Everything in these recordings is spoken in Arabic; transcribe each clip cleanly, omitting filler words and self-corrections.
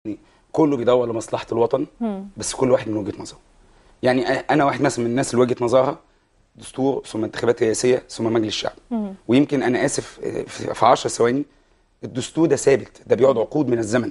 كله بيدور لمصلحه الوطن، بس كل واحد من وجهه نظره. يعني انا واحد مثلا من الناس اللي وجهه نظرها دستور ثم انتخابات رئاسيه ثم مجلس الشعب. ويمكن انا اسف في 10 ثواني، الدستور ده ثابت، ده بيقعد عقود من الزمن.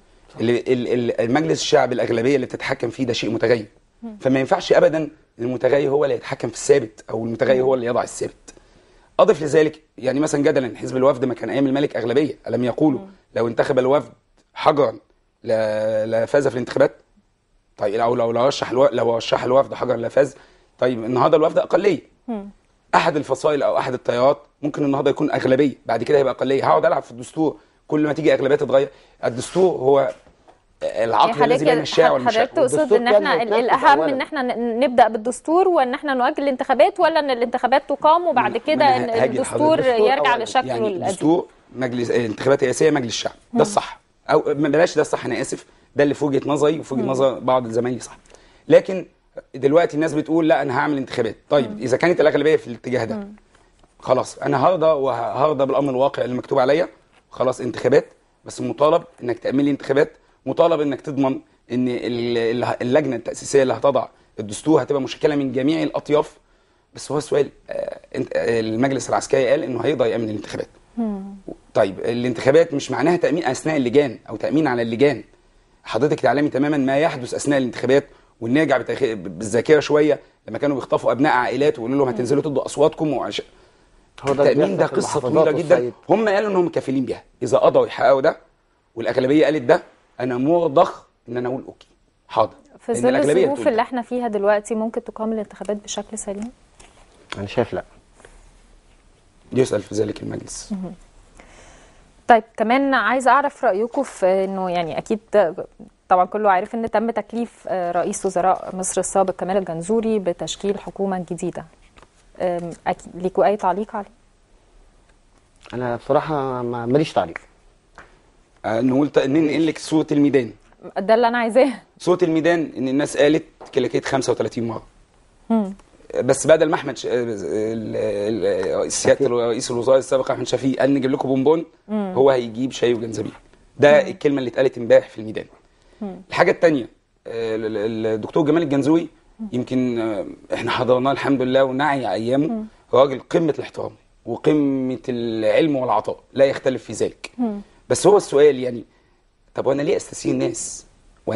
المجلس الشعب الاغلبيه اللي بتتحكم فيه ده شيء متغير، فما ينفعش ابدا المتغير هو اللي يتحكم في الثابت او المتغير هو اللي يضع الثابت. اضف لذلك يعني مثلا جدلا حزب الوفد ما كان ايام الملك اغلبيه، الم يقولوا لو انتخب الوفد حجرا لا فاز في الانتخابات؟ طيب لو رشح الوفد حجرا لا فاز. طيب النهارده الوفد اقليه، احد الفصائل او احد التيارات ممكن النهارده يكون اغلبيه، بعد كده يبقى اقليه. هقعد العب في الدستور كل ما تيجي اغلبيه تتغير؟ الدستور هو العقل الذي بين الشائع والمشاع. حضرتك تقصد ان احنا الاهم ان احنا نبدا بالدستور وان احنا نؤجل الانتخابات، ولا ان الانتخابات تقام وبعد كده ان الدستور يرجع لشكله يعني القديم؟ الدستور مجلس انتخابات رئاسيه مجلس الشعب، ده الصح. او بلاش ده الصح، انا اسف، ده اللي في وجهه نظري وفي وجهه نظر بعض زمايلي صح. لكن دلوقتي الناس بتقول لا انا هعمل انتخابات. طيب اذا كانت الاغلبيه في الاتجاه ده خلاص انا هرضى بالامر الواقع اللي مكتوب عليا. خلاص انتخابات، بس مطالب انك تعمل لي انتخابات، مطالب انك تضمن ان اللجنه التاسيسيه اللي هتضع الدستور هتبقى مشكله من جميع الاطياف. بس هو السؤال، المجلس العسكري قال انه هيقدر يامن الانتخابات. طيب الانتخابات مش معناها تامين اثناء اللجان او تامين على اللجان. حضرتك تعلمي تماما ما يحدث اثناء الانتخابات، ونرجع بالذاكره شويه لما كانوا بيخطفوا ابناء عائلات ويقولوا لهم هتنزلوا تدوا اصواتكم التامين ده قصه طويله جدا. هم قالوا انهم كفيلين بيها، اذا قضوا يحققوا ده والاغلبيه قالت ده، انا مرضخ ان انا اقول اوكي حاضر. في ظل الظروف اللي احنا فيها دلوقتي ممكن تقام الانتخابات بشكل سليم؟ انا شايف لا. يسأل في ذلك المجلس. طيب كمان عايزه اعرف رايكم في انه يعني اكيد طبعا كله عارف ان تم تكليف رئيس وزراء مصر السابق كمال الجنزوري بتشكيل حكومه جديده. اكيد ليكوا اي تعليق عليه؟ انا بصراحه ماليش تعليق. ننقل لك صوره الميدان. ده اللي انا عايزاه. صوره الميدان ان الناس قالت كلكيت 35 مره. بس بدل ما احمد سياده رئيس الوزراء السابق احمد شفيق قال نجيب لكم بونبون، هو هيجيب شاي وجنزبيل. ده الكلمه اللي اتقالت امبارح في الميدان. الحاجه الثانيه، الدكتور جمال الجنزوري يمكن احنا حضرناه الحمد لله ونعي ايامه، راجل قمه الاحترام وقمه العلم والعطاء لا يختلف في ذلك. بس هو السؤال يعني طب وانا ليه استثير الناس؟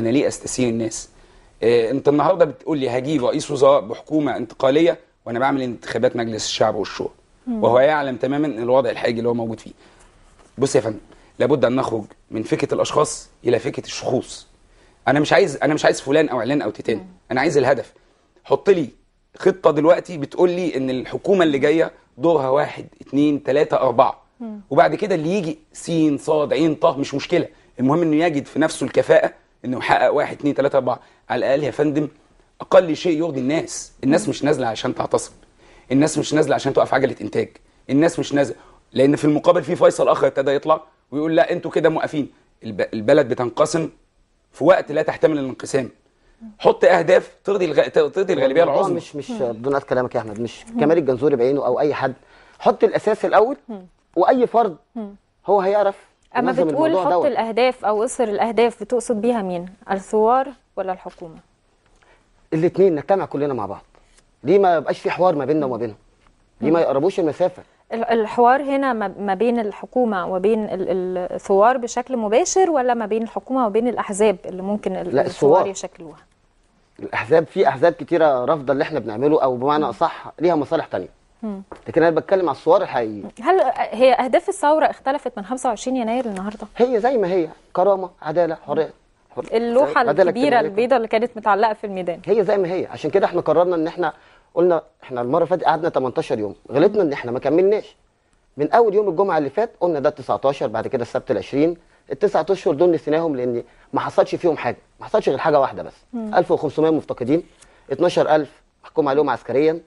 انت النهارده بتقول لي هجيب رئيس وزراء بحكومه انتقاليه وانا بعمل انتخابات مجلس الشعب والشورى، وهو يعلم تماما الوضع الحالي اللي هو موجود فيه. بص يا فندم، لابد ان نخرج من فكره الاشخاص الى فكره الشخوص. انا مش عايز فلان او علان او تيتان، انا عايز الهدف. حط لي خطه دلوقتي بتقول لي ان الحكومه اللي جايه دورها 1 2 3 4، وبعد كده اللي يجي س ص ع ط مش مشكله، المهم انه يجد في نفسه الكفاءه انه يحقق 1 2 3 4 على الاقل يا فندم. اقل شيء يرضي الناس. الناس مش نازله عشان تعتصم، الناس مش نازله عشان توقف عجله انتاج، الناس مش نازله لان في المقابل في فيصل اخر ابتدى يطلع ويقول لا انتوا كده موقفين. البلد بتنقسم في وقت لا تحتمل الانقسام. حط اهداف ترضي الغالبيه العظمى. مش بدون كلامك يا احمد، مش كمال الجنزوري بعينه او اي حد. حط الاساس الاول واي فرد هو هيعرف. اما بتقول حط الاهداف او اصر الاهداف، بتقصد بيها مين؟ الثوار ولا الحكومه؟ الاثنين نجتمع كلنا مع بعض. ليه ما يبقاش في حوار ما بيننا وما بينهم؟ ليه ما يقربوش المسافه؟ الحوار هنا ما بين الحكومه وبين الثوار بشكل مباشر، ولا ما بين الحكومه وبين الاحزاب اللي ممكن الثوار يشكلوها؟ الاحزاب، في احزاب كتيره رافضه اللي احنا بنعمله، او بمعنى اصح ليها مصالح ثانيه. لكن انا بتكلم على الثوار الحقيقي. هل هي اهداف الثوره اختلفت من 25 يناير النهارده؟ هي زي ما هي، كرامه، عداله، حريه. اللوحه الكبيره البيضاء اللي كانت متعلقه في الميدان هي زي ما هي. عشان كده احنا قررنا ان احنا قلنا احنا المره اللي فاتت قعدنا 18 يوم، غلطنا ان احنا ما كملناش. من اول يوم الجمعه اللي فات قلنا ده 19، بعد كده السبت ال20. التسعة اشهر دول نسيناهم لان ما حصلش فيهم حاجه، ما حصلش غير حاجه واحده بس. 1500 مفتقدين، 12000 محكوم عليهم عسكريا،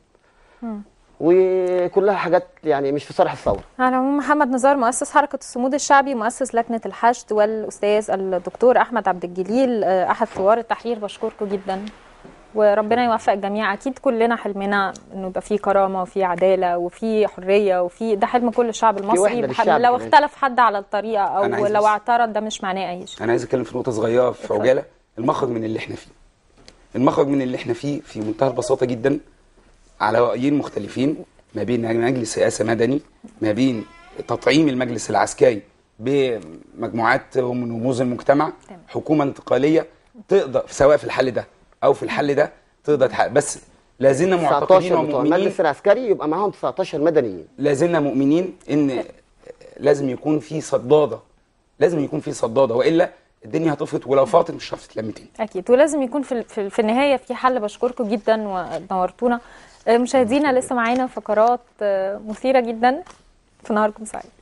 وكلها حاجات يعني مش في صالح الثوره. على العموم محمد نزار مؤسس حركه الصمود الشعبي، مؤسس لجنه الحشد، والاستاذ الدكتور احمد عبد الجليل احد ثوار التحرير، بشكركم جدا. وربنا يوفق الجميع. اكيد كلنا حلمنا انه يبقى في كرامه وفي عداله وفي حريه وفي، ده حلم كل الشعب المصري. وحدة للشعب لو كمان. اختلف حد على الطريقه او أنا عايز لو بس- اعترض، ده مش معناه اي شيء. انا عايز اتكلم في نقطه صغيره في عجاله. المخرج من اللي احنا فيه، المخرج من اللي احنا فيه في منتهى البساطه جدا، على رايين مختلفين ما بين مجلس رئاسه مدني، ما بين تطعيم المجلس العسكري بمجموعات من رموز المجتمع، تمام. حكومه انتقاليه تقدر سواء في الحل ده او في الحل ده تقدر تحقق. بس لازلنا معتقدين 19 بتوع ومؤمنين، المجلس العسكري يبقى معاهم 19 مدنيين. لازلنا مؤمنين ان لازم يكون في صداده، لازم يكون في صداده، والا الدنيا هتفرط، ولو فاضت مش هتعرف تتلم تاني. اكيد، ولازم يكون في النهايه في حل. بشكركم جدا ونورتونا. مشاهدينا لسه معانا فقرات مثيره جدا، في نهاركم سعيد.